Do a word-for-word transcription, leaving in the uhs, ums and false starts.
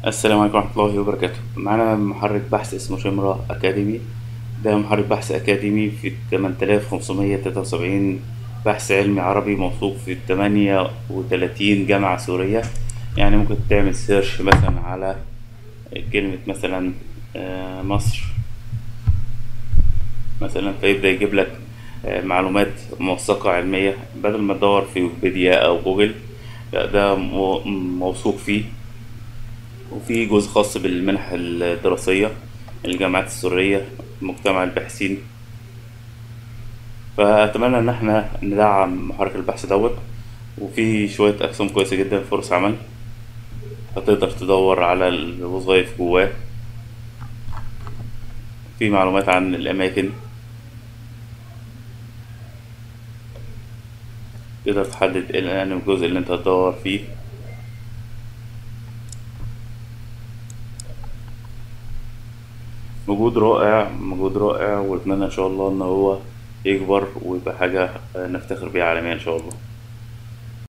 السلام عليكم ورحمة الله وبركاته. معانا محرك بحث اسمه شمرة أكاديمي. ده محرك بحث أكاديمي في تمن تلاف خمسمية تلاتة وسبعين بحث علمي عربي موثوق في تمانية وتلاتين جامعة سورية. يعني ممكن تعمل سيرش مثلا على كلمة مثلا آه، مصر مثلا، فيبدأ يجيب لك آه، معلومات موثقة علمية بدل ما تدور في ويكيبيديا أو جوجل. لا، ده مو- موثوق فيه. وفي جزء خاص بالمنح الدراسية، الجامعات السورية، مجتمع الباحثين. فأتمنى إن احنا ندعم محرك البحث دوت. وفي شوية أقسام كويسة جدا، فرص عمل، هتقدر تدور على الوظائف جواه. في معلومات عن الأماكن، تقدر تحدد إيه أنهي الجزء اللي أنت هتدور فيه. مجهود رائع، مجهود رائع، وأتمنى إن شاء الله إن هو يكبر ويبقى حاجة نفتخر بيها عالميا إن شاء الله.